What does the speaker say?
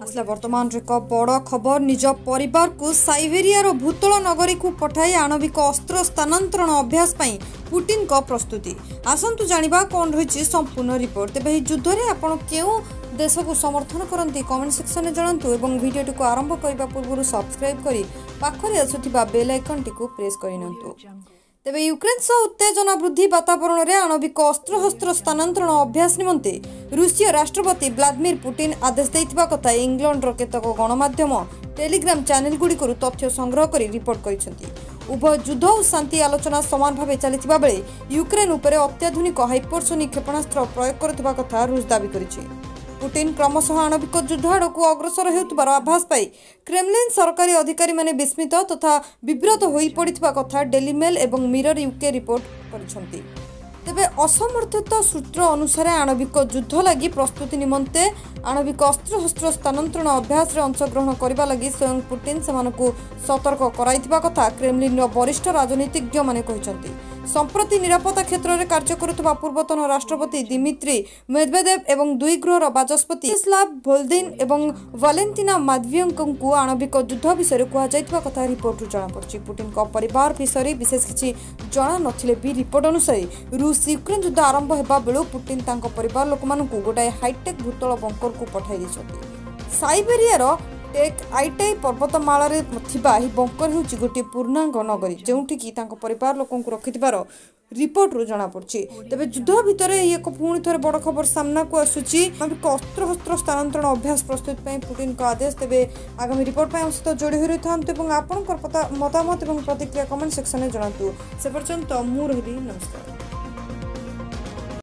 आसला वर्तमान एक बड़ खबर निज परिवार को साइबेरिया भूतल नगरी को पठाई आणविक अस्त्र स्थानांतरण अभ्यास पई पुटिन को प्रस्तुति आसंतु जानिबा कौन रही संपूर्ण रिपोर्ट तेज युद्ध में आपण क्यों देश को समर्थन करती कमेंट सेक्शन में जनातु और वीडियो को आरंभ करने पूर्व सब्सक्राइब कर पाखरे आसुथिबा बेल आइकन टी प्रेस करनियंतु। तेबे यूक्रेन सह उत्तेजना वृद्धि वातावरण में आणविक अस्त्र स्थानांतरण अभ्यास निमंते रूसीय राष्ट्रपति व्लादिमीर पुटिन आदेश देइथिबा कथा इंग्लैंडर केतक गणमाध्यम टेलीग्राम चैनल गुड़िकर तथ्य संग्रह कर रिपोर्ट करिसेंती। उभय युद्ध और शांति आलोचना समान भाव चलता बेले यूक्रेन उपर अत्याधुनिक हाइपरसोनिक क्षेपणास्त्र प्रयोग करुवा कथा रूस दावी करिछि। पुटिन क्रमशः आणविक युद्ध आड़क अग्रसर होउथिबार आभास पाई क्रेमलिन सरकारी अधिकारी माने विस्मित तथा विब्रत होई पड़िथिबा कथा डेली मेल एवं मिरर यूके रिपोर्ट करिसेंती। तेबे असमर्थित सूत्र अनुसार आणविक युद्ध लगी प्रस्तुति निमंते आणविक अस्त्र शस्त्र स्थानांतरण अभ्यास रे अंशग्रहण करबा लगी स्वयं पुटिन सेमानकु सतर्क कराइथिबा कथा क्रेमलिन वरिष्ठ राजनीतिज्ञ माने कहिसेंती। संप्रति निरापत्ता क्षेत्र में कार्य करुवा पूर्वतन राष्ट्रपति दिमित्री मेदवेदेव एवं दुई गृहर बाचस्पति स्लाव भोल्दिन एवं वालेंटिना मादवियंको आणविक युद्ध विषय कहुवा कथा रिपोर्ट जमापड़ी। पुटिन परिवार विषय विशेष किसी जना नथिले भी रिपोर्ट अनुसार रूस यूक्रेन युद्ध आरंभ होगा बेलू पुटिन तांको परिवार लोक मानकु गोटाए हाईटेक भूतल बंकर को पठाई देछथि। साइबेरिया टेक आईटाई पर्वतमाला रे थिबा ही बंकर होची गोटे पूर्णांग नगरी जेउठी की तांको परिवार लोकन को रखिथिबार रिपोर्ट रु जाना पड़छि। तबे युद्ध भितर एक पुणी थोड़े बड़ खबर सामना को आसुची अस्त्र शस्त्र स्थानांतरण अभ्यास प्रस्तुत पई पुटिन का आदेश। तेबे आगामी रिपोर्ट पई सहित जोड़ी होई थांतु एवं आपनकर मतामत एवं प्रतिक्रिया कमेंट सेक्शन में जणातु। से पर्यंत मु रहिली नमस्कार।